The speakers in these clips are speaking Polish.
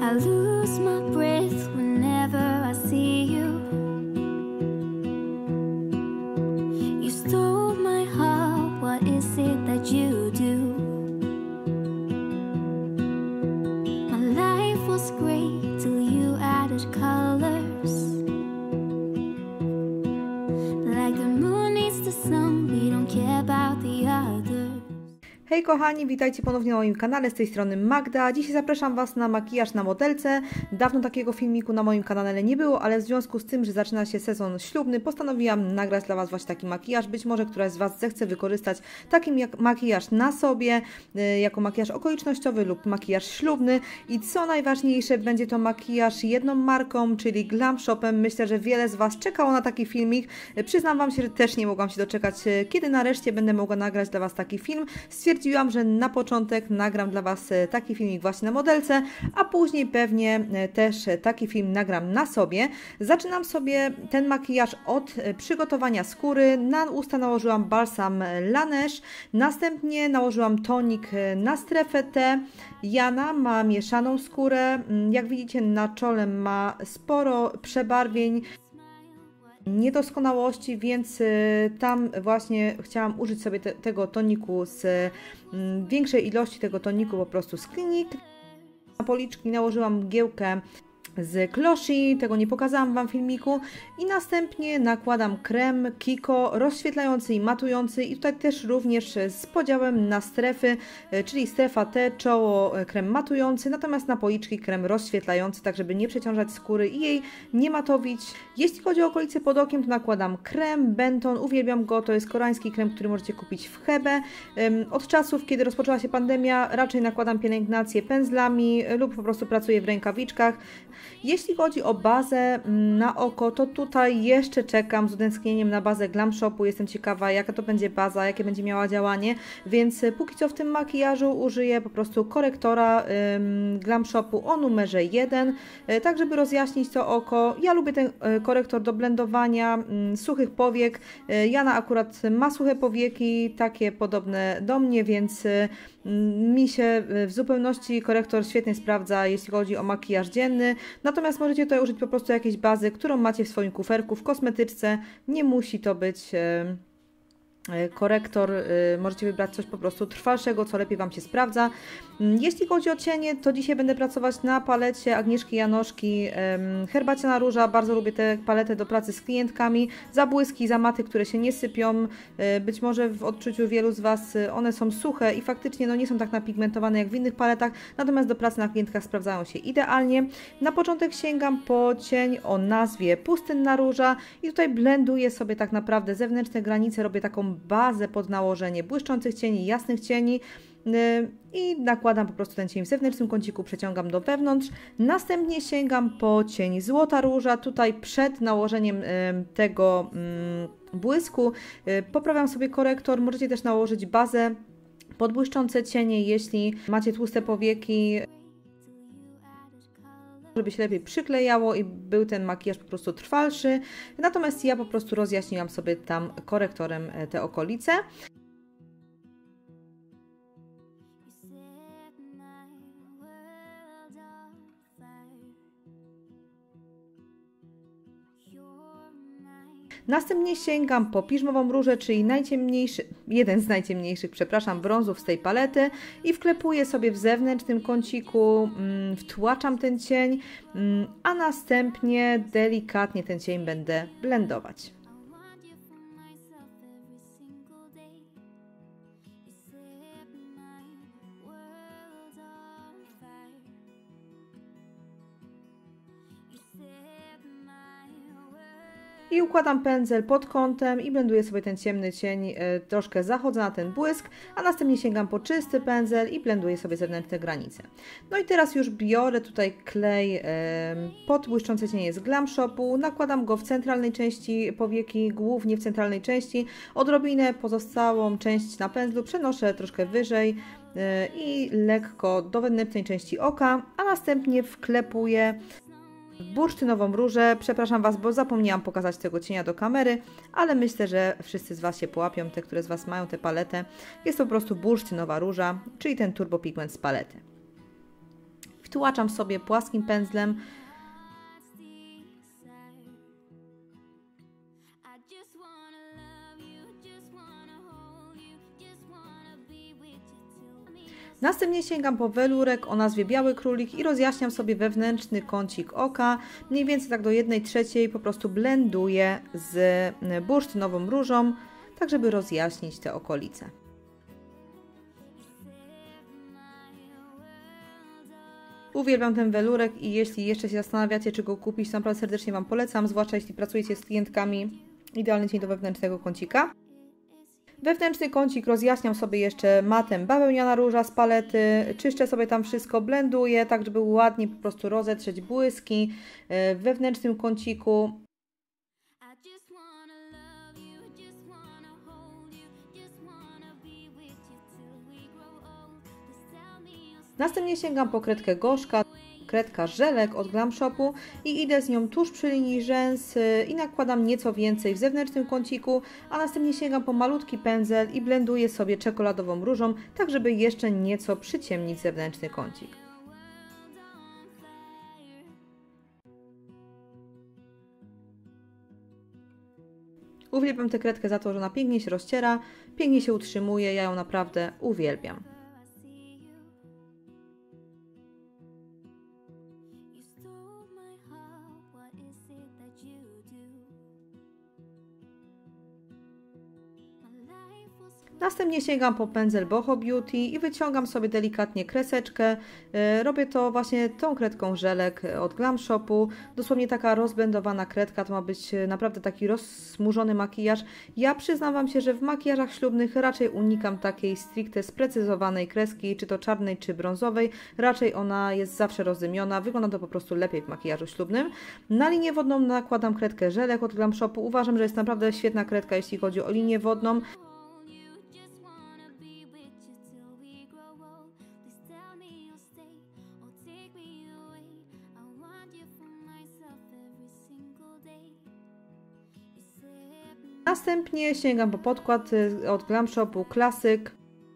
I lose my breath whenever I see you. You stole my heart, what is it that you do? My life was great till you added colors. Like the moon needs the sun, we don't care about the others. Hej kochani, witajcie ponownie na moim kanale, z tej strony Magda. Dzisiaj zapraszam Was na makijaż na modelce. Dawno takiego filmiku na moim kanale nie było, ale w związku z tym, że zaczyna się sezon ślubny, postanowiłam nagrać dla Was właśnie taki makijaż. Być może któraś z Was zechce wykorzystać taki makijaż na sobie, jako makijaż okolicznościowy lub makijaż ślubny. I co najważniejsze, będzie to makijaż jedną marką, czyli Glam Shopem. Myślę, że wiele z Was czekało na taki filmik. Przyznam Wam się, że też nie mogłam się doczekać, kiedy nareszcie będę mogła nagrać dla Was taki film. Stwierdziłam, że na początek nagram dla Was taki filmik właśnie na modelce, a później pewnie też taki film nagram na sobie. Zaczynam sobie ten makijaż od przygotowania skóry. Na usta nałożyłam balsam Laneige, następnie nałożyłam tonik na strefę T. Jana ma mieszaną skórę. Jak widzicie, na czole ma sporo przebarwień, niedoskonałości, więc tam właśnie chciałam użyć sobie tego toniku z większej ilości tego toniku po prostu z klinik. Na policzki nałożyłam mgiełkę z Closhi, tego nie pokazałam Wam w filmiku, i następnie nakładam krem Kiko rozświetlający i matujący, i tutaj też również z podziałem na strefy, czyli strefa T, czoło krem matujący, natomiast na policzki krem rozświetlający, tak żeby nie przeciążać skóry i jej nie matowić. Jeśli chodzi o okolice pod okiem, to nakładam krem Benton, uwielbiam go, to jest koreański krem, który możecie kupić w Hebe. Od czasów, kiedy rozpoczęła się pandemia, raczej nakładam pielęgnację pędzlami lub po prostu pracuję w rękawiczkach. Jeśli chodzi o bazę na oko, to tutaj jeszcze czekam z utęsknieniem na bazę Glam Shopu. Jestem ciekawa, jaka to będzie baza, jakie będzie miała działanie, więc póki co w tym makijażu użyję po prostu korektora Glam Shopu o numerze 1, tak żeby rozjaśnić to oko. Ja lubię ten korektor do blendowania suchych powiek. Jana akurat ma suche powieki, takie podobne do mnie, więc mi się w zupełności korektor świetnie sprawdza, jeśli chodzi o makijaż dzienny. Natomiast możecie tutaj użyć po prostu jakiejś bazy, którą macie w swoim kuferku, w kosmetyczce. Nie musi to być korektor, możecie wybrać coś po prostu trwalszego, co lepiej Wam się sprawdza. Jeśli chodzi o cienie, to dzisiaj będę pracować na palecie Agnieszki Janoszki Herbaciana Róża. Bardzo lubię tę paletę do pracy z klientkami. Zabłyski, zamaty, które się nie sypią. Być może w odczuciu wielu z Was one są suche i faktycznie nie są tak napigmentowane jak w innych paletach, natomiast do pracy na klientkach sprawdzają się idealnie. Na początek sięgam po cień o nazwie Pustynna Róża i tutaj blenduję sobie tak naprawdę zewnętrzne granice, robię taką bazę pod nałożenie błyszczących cieni, jasnych cieni i nakładam po prostu ten cień w zewnętrznym kąciku, przeciągam do wewnątrz. Następnie sięgam po cień Złota Róża. Tutaj przed nałożeniem tego błysku poprawiam sobie korektor. Możecie też nałożyć bazę pod błyszczące cienie, jeśli macie tłuste powieki, żeby się lepiej przyklejało i był ten makijaż po prostu trwalszy. Natomiast ja po prostu rozjaśniłam sobie tam korektorem te okolice. Następnie sięgam po piżmową różę, czyli jeden z najciemniejszych, brązów z tej palety i wklepuję sobie w zewnętrznym kąciku, wtłaczam ten cień, a następnie delikatnie ten cień będę blendować. I układam pędzel pod kątem i blenduję sobie ten ciemny cień, troszkę zachodzę na ten błysk, a następnie sięgam po czysty pędzel i blenduję sobie zewnętrzne granice. No i teraz już biorę tutaj klej pod błyszczące cienie z Glam Shopu, nakładam go w centralnej części powieki, głównie w centralnej części, odrobinę pozostałą część na pędzlu przenoszę troszkę wyżej i lekko do wewnętrznej części oka, a następnie wklepuję bursztynową różę. Przepraszam Was, bo zapomniałam pokazać tego cienia do kamery, ale myślę, że wszyscy z Was się połapią, te, które z Was mają tę paletę. Jest to po prostu bursztynowa róża, czyli ten turbo pigment z palety. Wtłaczam sobie płaskim pędzlem. Następnie sięgam po welurek o nazwie Biały Królik i rozjaśniam sobie wewnętrzny kącik oka. Mniej więcej tak do 1/3 po prostu blenduję z bursztynową różą, tak żeby rozjaśnić te okolice. Uwielbiam ten welurek i jeśli jeszcze się zastanawiacie, czy go kupić, to naprawdę serdecznie Wam polecam, zwłaszcza jeśli pracujecie z klientkami. Idealny dzień do wewnętrznego kącika. Wewnętrzny kącik rozjaśniam sobie jeszcze matem Bawełniana Róża z palety, czyszczę sobie tam wszystko, blenduję, tak żeby ładnie po prostu rozetrzeć błyski w wewnętrznym kąciku. Następnie sięgam po kredkę Gorzka, kredka Żelek od Glam Shopu i idę z nią tuż przy linii rzęs i nakładam nieco więcej w zewnętrznym kąciku, a następnie sięgam po malutki pędzel i blenduję sobie czekoladową różą, tak żeby jeszcze nieco przyciemnić zewnętrzny kącik. Uwielbiam tę kredkę za to, że ona pięknie się rozciera, pięknie się utrzymuje, ja ją naprawdę uwielbiam. Następnie sięgam po pędzel Boho Beauty i wyciągam sobie delikatnie kreseczkę. Robię to właśnie tą kredką Żelek od Glam Shopu. Dosłownie taka rozblendowana kredka, to ma być naprawdę taki rozsmużony makijaż. Ja przyznam Wam się, że w makijażach ślubnych raczej unikam takiej stricte sprecyzowanej kreski, czy to czarnej, czy brązowej. Raczej ona jest zawsze rozdymiona, wygląda to po prostu lepiej w makijażu ślubnym. Na linię wodną nakładam kredkę Żelek od Glam Shopu. Uważam, że jest naprawdę świetna kredka, jeśli chodzi o linię wodną. Następnie sięgam po podkład od Glam Shopu Klasyk.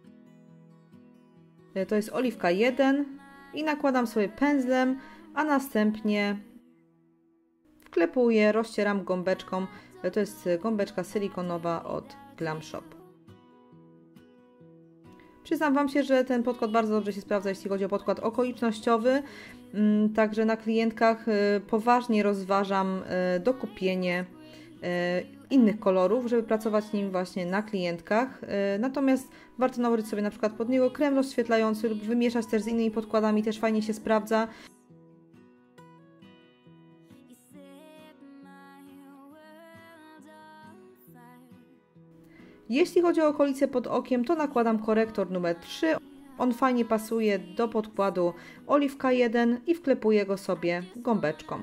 To jest oliwka 1 i nakładam sobie pędzlem, a następnie wklepuję, rozcieram gąbeczką. To jest gąbeczka silikonowa od Glam Shop. Przyznam Wam się, że ten podkład bardzo dobrze się sprawdza, jeśli chodzi o podkład okolicznościowy. Także na klientkach poważnie rozważam dokupienie innych kolorów, żeby pracować nim właśnie na klientkach. Natomiast warto nałożyć sobie na przykład pod niego krem rozświetlający lub wymieszać też z innymi podkładami, też fajnie się sprawdza. Jeśli chodzi o okolice pod okiem, to nakładam korektor numer 3. On fajnie pasuje do podkładu oliwka 1 i wklepuję go sobie gąbeczką.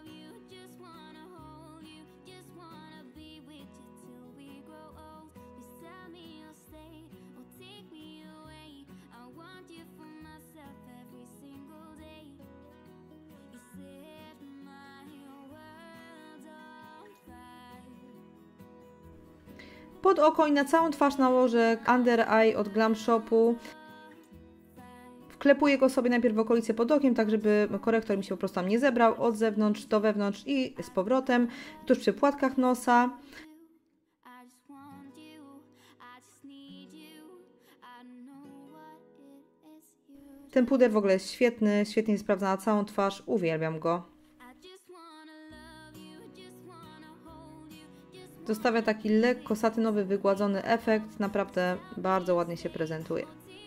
Pod oko i na całą twarz nałożę Under Eye od Glam Shopu. Wklepuję go sobie najpierw w okolice pod okiem, tak żeby korektor mi się po prostu tam nie zebrał, od zewnątrz do wewnątrz i z powrotem, tuż przy płatkach nosa. Ten puder w ogóle jest świetny, świetnie się sprawdza na całą twarz, uwielbiam go. Zostawia taki lekko satynowy, wygładzony efekt, naprawdę bardzo ładnie się prezentuje.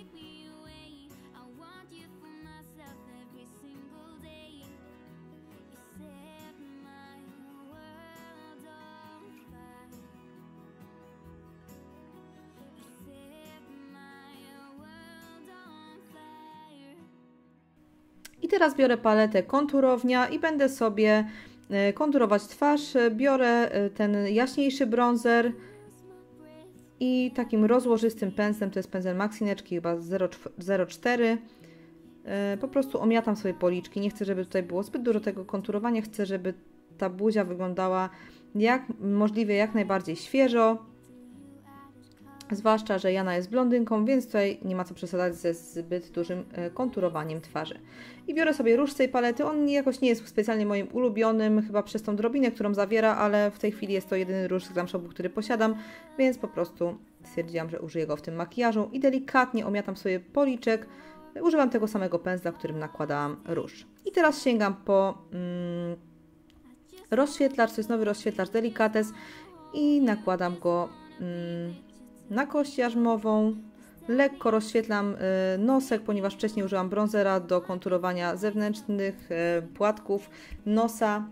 I teraz biorę paletę konturownia i będę sobie konturować twarz. Biorę ten jaśniejszy bronzer i takim rozłożystym pędzlem, to jest pędzel Maxineczki chyba 0,4. Po prostu omiatam sobie policzki. Nie chcę, żeby tutaj było zbyt dużo tego konturowania. Chcę, żeby ta buzia wyglądała możliwie jak najbardziej świeżo. Zwłaszcza, że Jana jest blondynką, więc tutaj nie ma co przesadzać ze zbyt dużym konturowaniem twarzy. I biorę sobie róż z tej palety. On jakoś nie jest specjalnie moim ulubionym, chyba przez tą drobinę, którą zawiera, ale w tej chwili jest to jedyny róż z Glam Shopu, który posiadam, więc po prostu stwierdziłam, że użyję go w tym makijażu i delikatnie omiatam sobie policzek. Używam tego samego pędzla, którym nakładałam róż. I teraz sięgam po rozświetlacz, to jest nowy rozświetlacz Delicates i nakładam go na kość jarzmową. Lekko rozświetlam nosek, ponieważ wcześniej użyłam bronzera do konturowania zewnętrznych płatków nosa.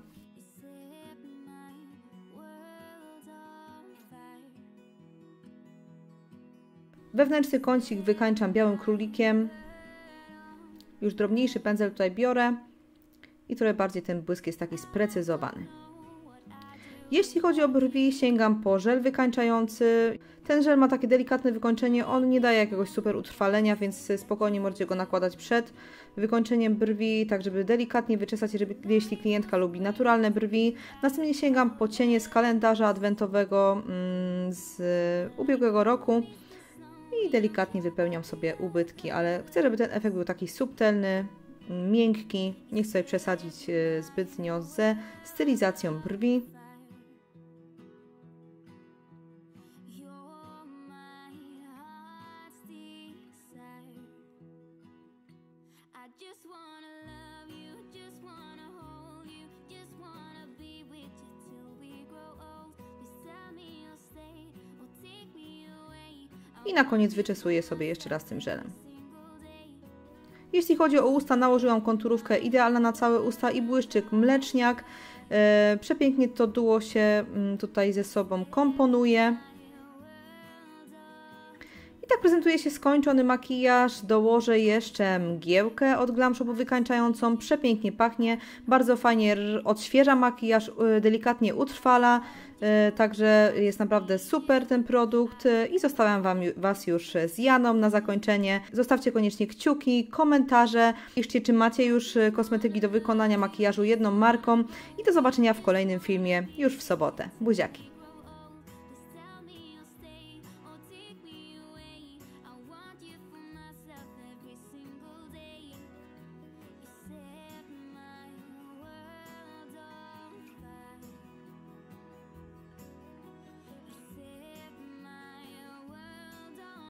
Wewnętrzny kącik wykańczam białym królikiem. Już drobniejszy pędzel tutaj biorę i trochę bardziej ten błysk jest taki sprecyzowany. Jeśli chodzi o brwi, sięgam po żel wykańczający. Ten żel ma takie delikatne wykończenie, on nie daje jakiegoś super utrwalenia, więc spokojnie możecie go nakładać przed wykończeniem brwi, tak żeby delikatnie wyczesać, jeśli klientka lubi naturalne brwi. Następnie sięgam po cienie z kalendarza adwentowego z ubiegłego roku i delikatnie wypełniam sobie ubytki, ale chcę, żeby ten efekt był taki subtelny, miękki. Nie chcę sobie przesadzić zbytnio ze stylizacją brwi. I na koniec wyczesuję sobie jeszcze raz tym żelem. Jeśli chodzi o usta, nałożyłam konturówkę idealna na całe usta i błyszczyk mleczniak. Przepięknie to duo się tutaj ze sobą komponuje. I tak prezentuje się skończony makijaż. Dołożę jeszcze mgiełkę od Glam Shopu wykańczającą. Przepięknie pachnie, bardzo fajnie odświeża makijaż, delikatnie utrwala. Także jest naprawdę super ten produkt i zostawiam Was już z Janą na zakończenie. Zostawcie koniecznie kciuki, komentarze. Piszcie, czy macie już kosmetyki do wykonania makijażu jedną marką i do zobaczenia w kolejnym filmie już w sobotę. Buziaki!